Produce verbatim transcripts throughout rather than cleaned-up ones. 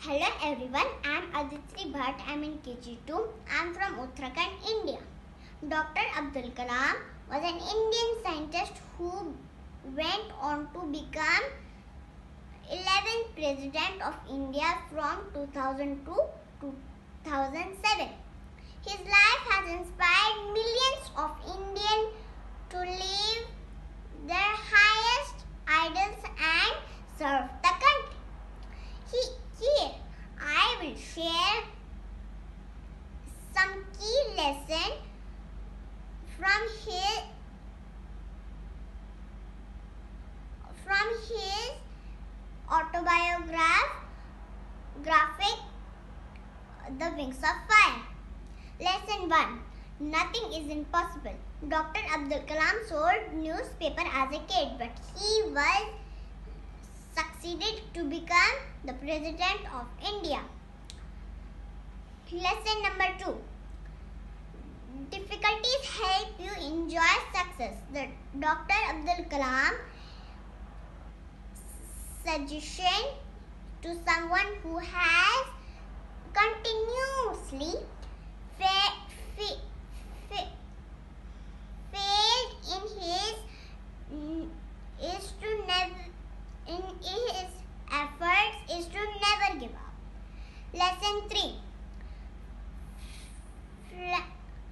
Hello everyone, I am Aditri Bhatt. I am in K G two. I am from Uttarakhand, India. Doctor Abdul Kalam was an Indian scientist who went on to become eleventh President of India from two thousand two to two thousand seven. His life has inspired millions of Indians to live their highest ideals and serve the country. He, here, I will share some key lessons from his from his autobiography, graphic, The Wings of Fire. Lesson one. Nothing is impossible. Doctor Abdul Kalam sold newspaper as a kid, but he was succeeded to become the President of India. Lesson number two. Difficulties help you enjoy success. The Doctor Abdul Kalam suggestion to someone who has continuously fa- fa- fa- failed in his mm, is to never in his efforts is to never give up. Lesson three. Fla-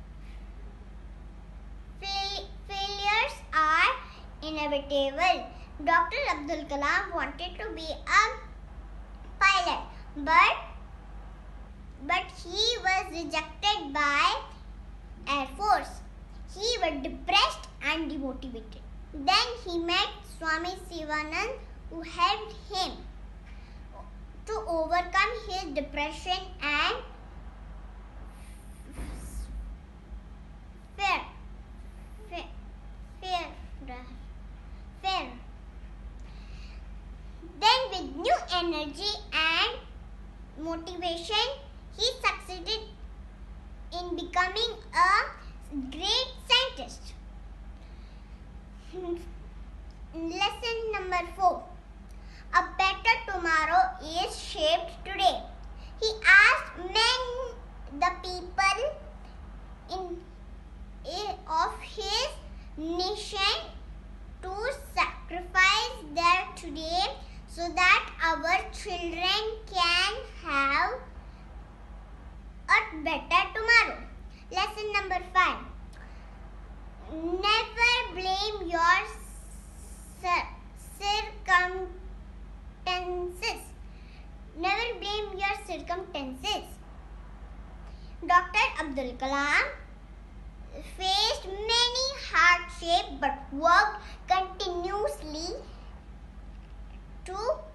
fail- failures are inevitable. Doctor Abdul Kalam wanted to be a pilot, but but he was rejected by Air Force. He was depressed and demotivated. Then he met Swami Sivanand, who helped him to overcome his depression and fear. Fear. Fear. fear. Then with new energy and motivation, he succeeded in becoming a great scientist. Lesson number four. A better tomorrow is shaped today. He asked many the people in, in of his nation to sacrifice their today so that our children can have a better tomorrow. Lesson number five. Never blame your circumstances. Never blame your circumstances. Doctor Abdul Kalam faced many hardships but worked continuously to